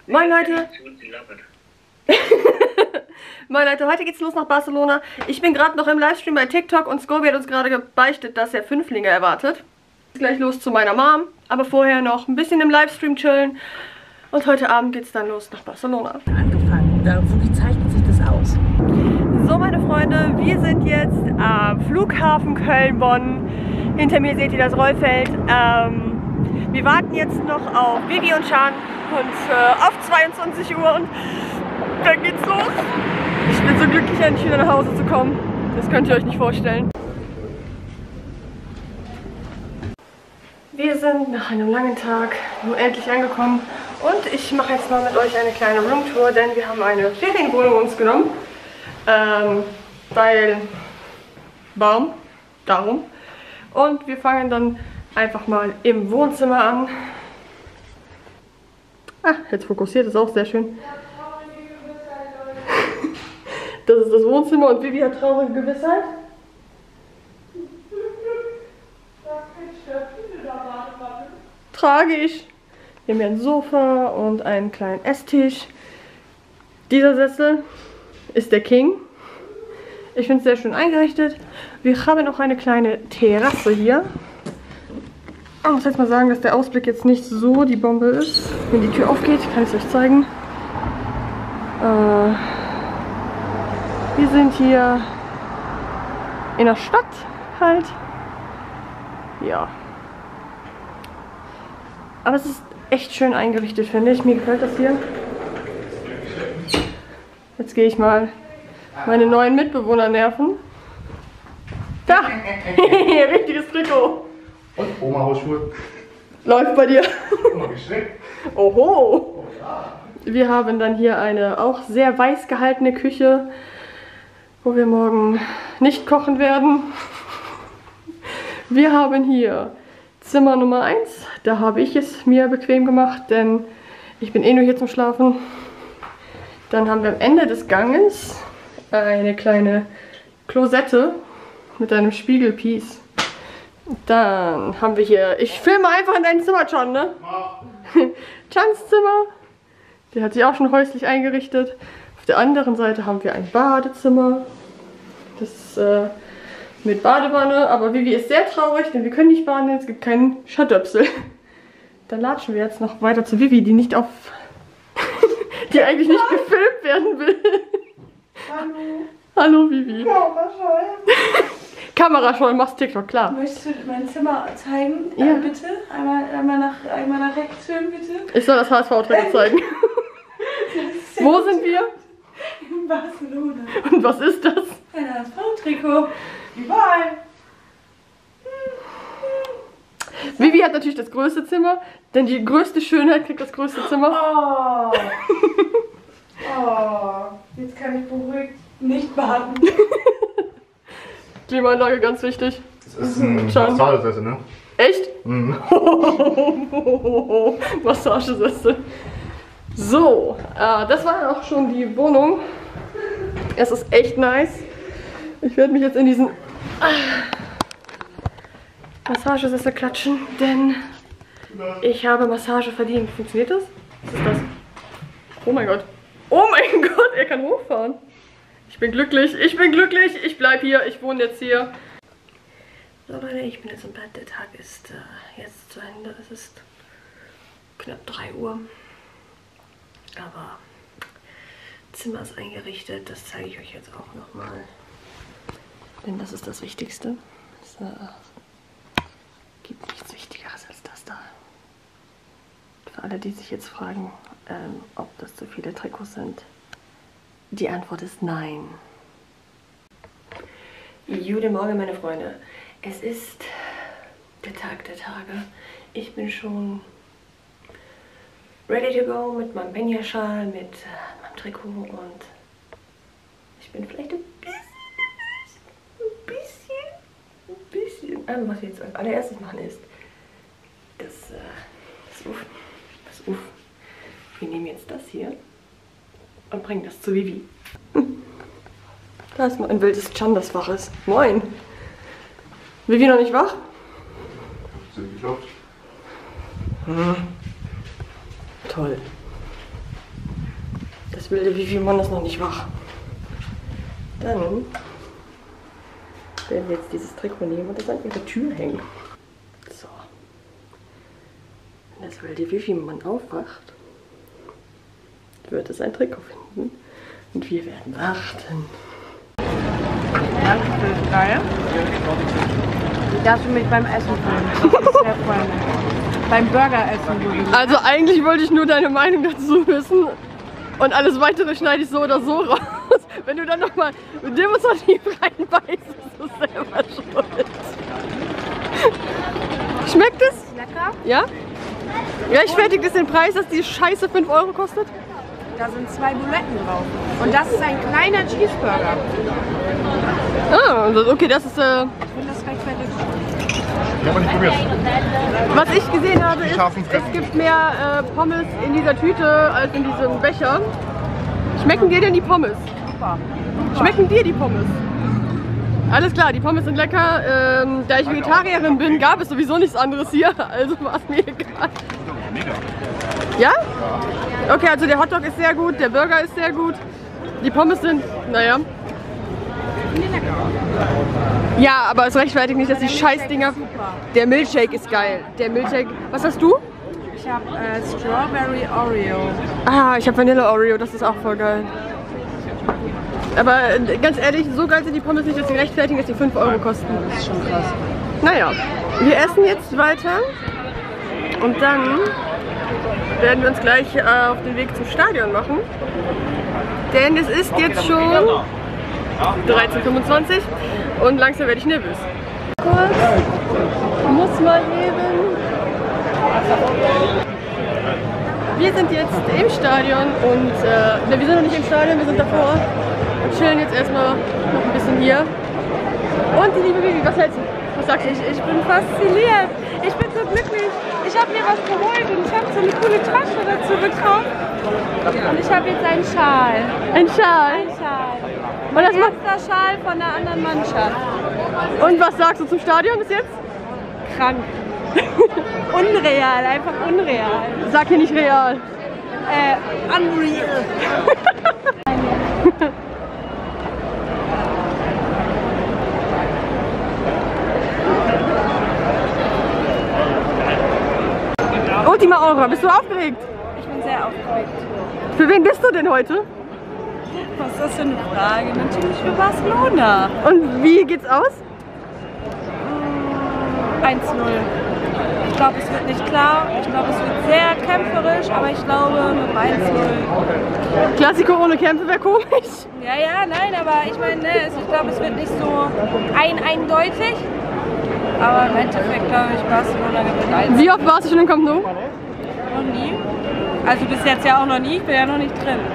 Moin Leute! Moin Leute, heute geht's los nach Barcelona. Ich bin gerade noch im Livestream bei TikTok und Scobie hat uns gerade gebeichtet, dass er Fünflinge erwartet. Gleich los zu meiner Mom, aber vorher noch ein bisschen im Livestream chillen. Und heute Abend geht's dann los nach Barcelona. Angefangen. Wie zeichnet sich das aus? So meine Freunde, wir sind jetzt am Flughafen Köln-Bonn. Hinter mir seht ihr das Rollfeld. Wir warten jetzt noch auf Vivi und Can und auf 22 Uhr und dann geht's los. Ich bin so glücklich, endlich wieder nach Hause zu kommen. Das könnt ihr euch nicht vorstellen. Wir sind nach einem langen Tag nun endlich angekommen und ich mache jetzt mal mit euch eine kleine Roomtour, denn wir haben eine Ferienwohnung uns genommen. Weil Baum, darum. Und wir fangen dann einfach mal im Wohnzimmer an. Ah, jetzt fokussiert, ist auch sehr schön. Das ist das Wohnzimmer und Vivi hat traurige Gewissheit. Tragisch. Wir haben hier ein Sofa und einen kleinen Esstisch. Dieser Sessel ist der King. Ich finde es sehr schön eingerichtet. Wir haben auch eine kleine Terrasse hier. Ich muss jetzt mal sagen, dass der Ausblick jetzt nicht so die Bombe ist. Wenn die Tür aufgeht, kann ich es euch zeigen. Wir sind hier in der Stadt halt. Ja. Aber es ist echt schön eingerichtet, finde ich. Mir gefällt das hier. Jetzt gehe ich mal meine neuen Mitbewohner nerven. Da! Richtiges Trikot. Und Oma-Hausschuhe. Läuft bei dir. Oma geschickt. Oho! Wir haben dann hier eine auch sehr weiß gehaltene Küche, wo wir morgen nicht kochen werden. Wir haben hier Zimmer Nummer 1. Da habe ich es mir bequem gemacht, denn ich bin eh nur hier zum Schlafen. Dann haben wir am Ende des Ganges eine kleine Klosette mit einem Spiegelpiece. Dann haben wir hier, ich filme einfach in dein Zimmer, Can, ne? Cans Zimmer. Der hat sich auch schon häuslich eingerichtet. Auf der anderen Seite haben wir ein Badezimmer. Das ist mit Badewanne, aber Vivi ist sehr traurig, denn wir können nicht baden, denn es gibt keinen Schadöpsel. Dann latschen wir jetzt noch weiter zu Vivi, die nicht auf... die eigentlich nicht gefilmt werden will. Hallo. Hallo Vivi. Kamerascheu. Kamerascheu, machst TikTok, klar. Möchtest du mein Zimmer zeigen? Ja. Bitte? Einmal nach rechts hören, bitte. Ich soll das HSV-Trikot zeigen. Wo sind wir? In Barcelona. Und was ist das? Ein HSV-Trikot. Überall. Vivi hat natürlich das größte Zimmer, denn die größte Schönheit kriegt das größte Zimmer. Oh. Oh. Jetzt kann ich beruhigt nicht baden. Klimaanlage ganz wichtig. Das ist ein Massagesessel, ne? Echt? Mhm. Massagesessel. So, das war auch schon die Wohnung. Es ist echt nice. Ich werde mich jetzt in diesen Massagesessel klatschen, denn ich habe Massage verdient. Funktioniert das? Was ist das? Oh mein Gott. Oh mein Gott, er kann hochfahren. Ich bin glücklich, ich bleib hier, ich wohne jetzt hier. So Leute, ich bin jetzt im Bett, der Tag ist jetzt zu Ende. Es ist knapp 3 Uhr. Aber Zimmer ist eingerichtet, das zeige ich euch jetzt auch nochmal. Denn das ist das Wichtigste. Es gibt nichts Wichtigeres als das da. Für alle, die sich jetzt fragen, ob das zu viele Trikots sind. Die Antwort ist nein. Guten Morgen, meine Freunde. Es ist der Tag der Tage. Ich bin schon ready to go mit meinem Benja-Schal, mit meinem Trikot und ich bin vielleicht ein bisschen. Was wir jetzt als allererstes machen ist, das Uff. Wir nehmen jetzt das hier und bringen das zu Vivi. Da ist mal ein wildes Can, das wach ist. Moin. Vivi noch nicht wach? Sind geklopft. Toll. Das wilde Vivi-Mann ist noch nicht wach. Dann werden wir jetzt dieses Trikot nehmen und das an ihre Tür hängen. So. Wenn das wilde Vivi-Mann aufwacht, wird es ein Trikot finden. Und wir werden warten. Danke für das Geil. Darfst du mich beim Essen filmen? Das ist sehr freundlich. Beim Burger essen. Also eigentlich wollte ich nur deine Meinung dazu wissen. Und alles weitere schneide ich so oder so raus. Wenn du dann nochmal demonstrativ reinbeißt, ist du selber schuld. Schmeckt es? Lecker. Ja? Rechtfertigt es den Preis, dass die Scheiße 5 Euro kostet? Da sind 2 Buletten drauf. Und das ist ein kleiner Cheeseburger. Ah, okay, das ist... Ich finde das rechtfertigt. Ich habe nicht probiert. Was ich gesehen habe, ist, es gibt mehr Pommes in dieser Tüte als in diesem Becher. Schmecken dir denn die Pommes? Super. Schmecken dir die Pommes? Alles klar, die Pommes sind lecker. Da ich Vegetarierin bin, gab es sowieso nichts anderes hier, also war es mir egal. Ja? Okay, also der Hotdog ist sehr gut, der Burger ist sehr gut. Die Pommes sind, naja. Ja, aber es rechtfertigt nicht, dass die Scheißdinger... Der Milkshake ist geil. Der Milkshake... Was hast du? Ich habe Strawberry Oreo. Ah, ich habe Vanille Oreo, das ist auch voll geil. Aber ganz ehrlich, so geil sind die Pommes nicht, dass sie rechtfertigen, dass die 5 Euro kosten. Das ist schon krass. Naja, wir essen jetzt weiter und dann werden wir uns gleich auf den Weg zum Stadion machen. Denn es ist jetzt schon 13:25 Uhr und langsam werde ich nervös. Kurz, muss mal eben. Wir sind jetzt im Stadion und wir sind noch nicht im Stadion, wir sind davor und chillen jetzt erstmal noch ein bisschen hier. Und die liebe Vivi, was hältst du? Was sagst du? Ich bin fasziniert. Ich bin so glücklich. Ich habe mir was geholt und ich habe so eine coole Tasche dazu bekommen. Und ich habe jetzt einen Schal. Ein Schal? Ein Schal. Und das macht der Schal von einer anderen Mannschaft. Und was sagst du zum Stadion bis jetzt? Krank. Unreal, einfach unreal. Sag hier nicht real. Unreal. Ultima Aura, bist du aufgeregt? Ich bin sehr aufgeregt. Für wen bist du denn heute? Was ist das für eine Frage? Natürlich für Barcelona. Und wie geht's aus? 1:0. Ich glaube, es wird nicht klar. Ich glaube, es wird sehr kämpferisch, aber ich glaube mit 1:0. Klassiko ohne Kämpfe wäre komisch. Ja, nein, aber ich meine, ich glaube, es wird nicht so eindeutig. Aber im Endeffekt glaube ich, Barcelona gewinnt 1. Wie oft warst du schon im Camp Nou? Noch nie. Also bis jetzt ja auch noch nie, ich bin ja noch nicht drin.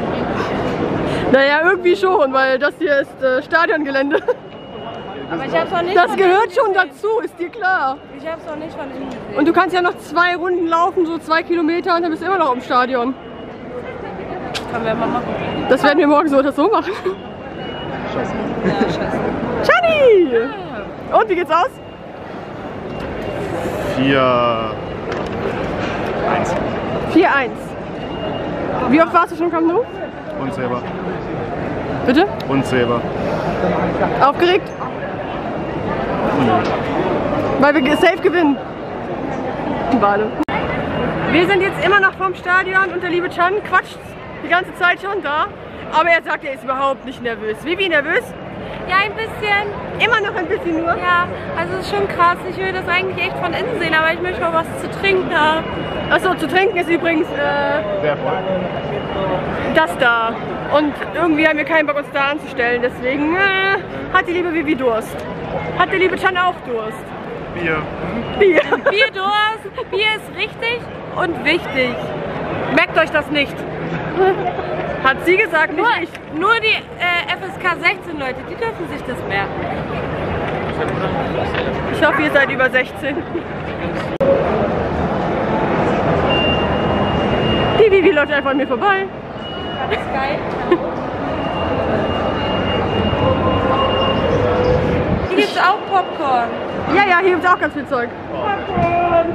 Naja, irgendwie schon, weil das hier ist Stadiongelände. Aber ich hab's noch nicht. Das gehört schon dazu, ist dir klar. Ich hab's noch nicht von innen gesehen. Und du kannst ja noch 2 Runden laufen, so 2 Kilometer und dann bist du immer noch im Stadion. Können wir mal machen. Das werden wir morgen so oder so machen. Ja, scheiße. Chani! Und wie geht's aus? 4-1. 4:1. Wie oft warst du schon im Camp Nou? Unzählbar. Bitte? Unzählbar. Aufgeregt? Weil wir safe gewinnen. Wale. Wir sind jetzt immer noch vom Stadion und der liebe Chan quatscht die ganze Zeit schon da. Aber er sagt, er ist überhaupt nicht nervös. Vivi, nervös? Ja, ein bisschen. Immer noch ein bisschen nur? Ja, also es ist schon krass. Ich will das eigentlich echt von innen sehen, aber ich möchte mal was zu trinken haben. Achso, zu trinken ist übrigens das da. Und irgendwie haben wir keinen Bock, uns da anzustellen. Deswegen hat die liebe Vivi Durst. Hat der liebe Chan auch Durst? Bier. Bier. Bierdurst. Bier ist richtig und wichtig. Merkt euch das nicht. Hat sie gesagt, nicht ich. Nur die FSK 16 Leute, die dürfen sich das merken. Ich hoffe, ihr seid über 16. Die Vivi läuft einfach an mir vorbei. Das ist geil. Hier gibt es auch Popcorn. Ja, hier gibt es auch ganz viel Zeug. Popcorn.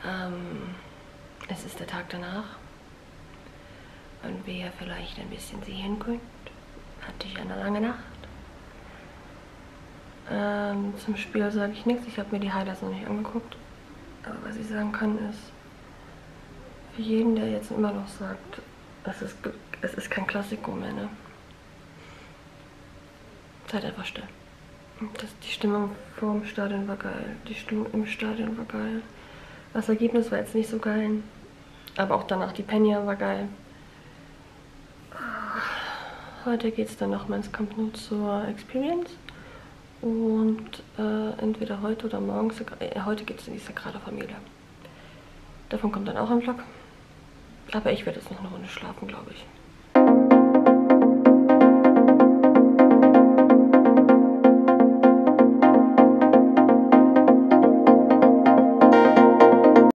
Es ist der Tag danach. Und wie ihr vielleicht ein bisschen sehen könnt, hatte ich eine lange Nacht. Zum Spiel sage ich nichts. Ich habe mir die Highlights noch nicht angeguckt. Aber was ich sagen kann ist, für jeden, der jetzt immer noch sagt, es ist kein Klassiko mehr, ne? Seid einfach still. Die Stimmung vor dem Stadion war geil. Die Stimmung im Stadion war geil. Das Ergebnis war jetzt nicht so geil. Aber auch danach die Peña war geil. Heute geht es dann nochmal ins Camp Nou zur Experience. Und entweder heute oder morgen, heute geht es in die Sagrada Familia. Davon kommt dann auch ein Vlog. Aber ich werde jetzt noch eine Runde schlafen, glaube ich.